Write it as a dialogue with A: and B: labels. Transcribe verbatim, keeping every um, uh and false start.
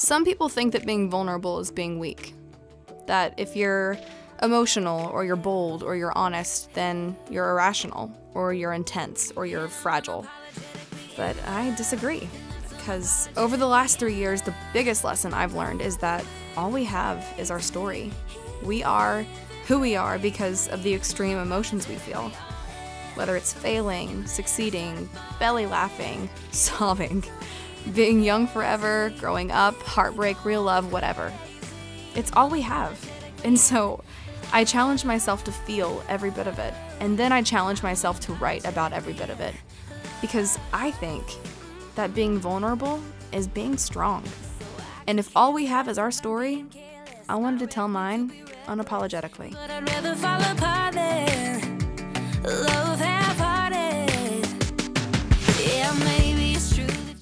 A: Some people think that being vulnerable is being weak. That if you're emotional, or you're bold, or you're honest, then you're irrational, or you're intense, or you're fragile. But I disagree, because over the last three years, the biggest lesson I've learned is that all we have is our story. We are who we are because of the extreme emotions we feel. Whether it's failing, succeeding, belly laughing, sobbing, being young forever, growing up, heartbreak, real love, whatever. It's all we have. And so I challenge myself to feel every bit of it. And then I challenge myself to write about every bit of it. Because I think that being vulnerable is being strong. And if all we have is our story, I wanted to tell mine unapologetically.
B: But I'd rather fall apart than love half